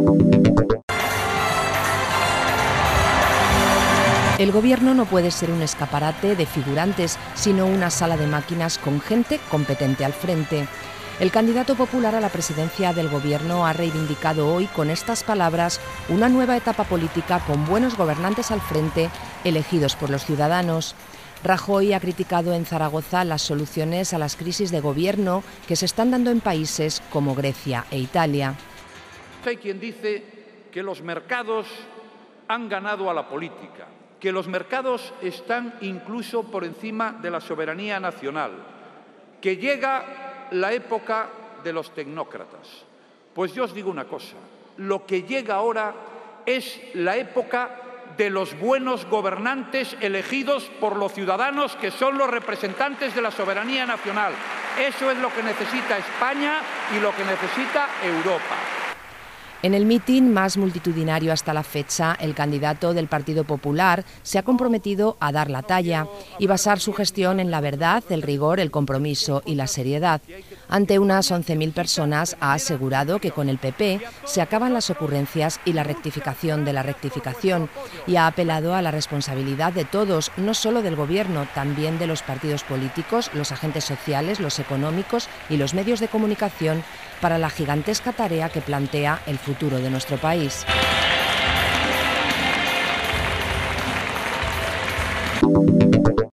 El gobierno no puede ser un escaparate de figurantes, sino una sala de máquinas con gente competente al frente. El candidato popular a la presidencia del gobierno ha reivindicado hoy con estas palabras una nueva etapa política con buenos gobernantes al frente, elegidos por los ciudadanos. Rajoy ha criticado en Zaragoza las soluciones a las crisis de gobierno que se están dando en países como Grecia e Italia. Hay quien dice que los mercados han ganado a la política, que los mercados están incluso por encima de la soberanía nacional, que llega la época de los tecnócratas. Pues yo os digo una cosa, lo que llega ahora es la época de los buenos gobernantes elegidos por los ciudadanos, que son los representantes de la soberanía nacional. Eso es lo que necesita España y lo que necesita Europa. En el mitin más multitudinario hasta la fecha, el candidato del Partido Popular se ha comprometido a dar la talla y basar su gestión en la verdad, el rigor, el compromiso y la seriedad. Ante unas 11.000 personas ha asegurado que con el PP se acaban las ocurrencias y la rectificación de la rectificación, y ha apelado a la responsabilidad de todos, no solo del Gobierno, también de los partidos políticos, los agentes sociales, los económicos y los medios de comunicación para la gigantesca tarea que plantea el futuro de nuestro país.